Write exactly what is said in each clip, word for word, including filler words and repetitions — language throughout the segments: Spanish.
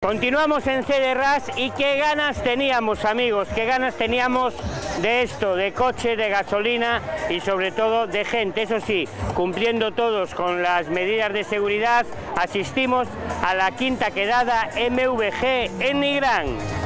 Continuamos en Cederras y qué ganas teníamos, amigos, qué ganas teníamos de esto, de coche, de gasolina y sobre todo de gente. Eso sí, cumpliendo todos con las medidas de seguridad, asistimos a la quinta quedada M V G en Nigrán.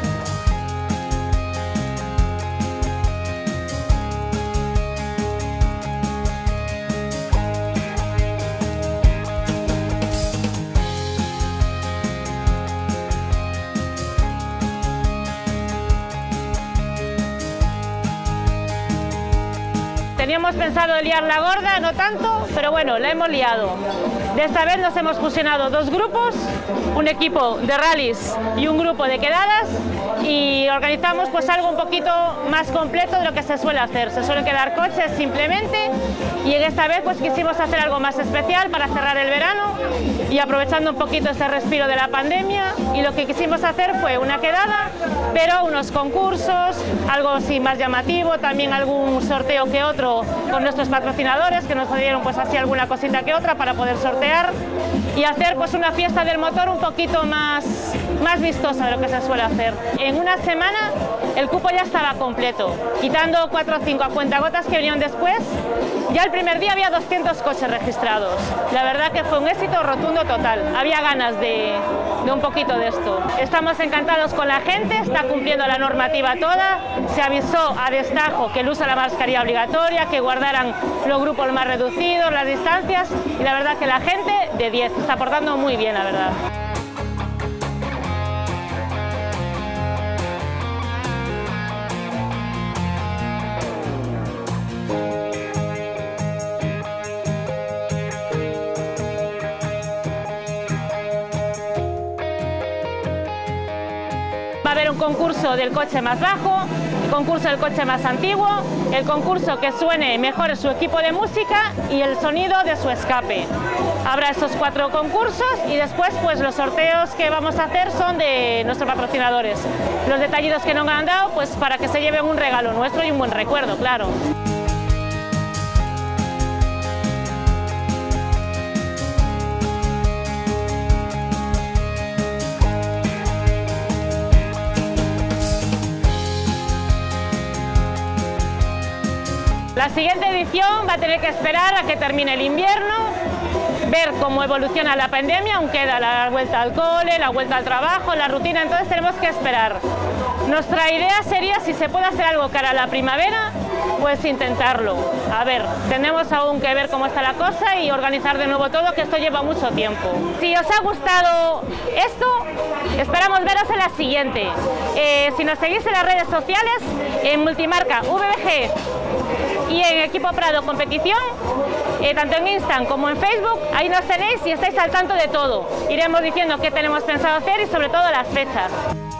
Teníamos pensado liar la gorda, no tanto, pero bueno, la hemos liado. De esta vez nos hemos fusionado dos grupos, un equipo de rallies y un grupo de quedadas, y organizamos pues algo un poquito más completo de lo que se suele hacer. Se suelen quedar coches simplemente, y en esta vez pues quisimos hacer algo más especial para cerrar el verano y aprovechando un poquito este respiro de la pandemia, y lo que quisimos hacer fue una quedada, pero unos concursos, algo así más llamativo, también algún sorteo que otro con nuestros patrocinadores que nos dieron pues así alguna cosita que otra para poder sortear y hacer pues una fiesta del motor un poquito más, más vistosa de lo que se suele hacer. En una semana el cupo ya estaba completo, quitando cuatro o cinco a cuentagotas que vinieron después. Ya el primer día había doscientos coches registrados. La verdad que fue un éxito rotundo total. Había ganas de, de un poquito de esto. Estamos encantados con la gente, está cumpliendo la normativa toda. Se avisó a destajo que el uso de la mascarilla obligatoria, que guardaran los grupos más reducidos, las distancias, y la verdad que la gente de diez, está portando muy bien, la verdad. Va a haber un concurso del coche más bajo, el concurso del coche más antiguo, el concurso que suene mejor su equipo de música y el sonido de su escape. Habrá esos cuatro concursos y después pues los sorteos que vamos a hacer son de nuestros patrocinadores. Los detallitos que nos han dado pues para que se lleven un regalo nuestro y un buen recuerdo, claro. La siguiente edición va a tener que esperar a que termine el invierno, ver cómo evoluciona la pandemia, aún queda la vuelta al cole, la vuelta al trabajo, la rutina, entonces tenemos que esperar. Nuestra idea sería, si se puede hacer algo cara a la primavera, pues intentarlo. A ver, tenemos aún que ver cómo está la cosa y organizar de nuevo todo, que esto lleva mucho tiempo. Si os ha gustado esto, esperamos veros en la siguiente. Eh, si nos seguís en las redes sociales, en Multimarca V V G y en Equipo Prado Competición, eh, tanto en Instagram como en Facebook, ahí nos tenéis y estáis al tanto de todo. Iremos diciendo qué tenemos pensado hacer y sobre todo las fechas.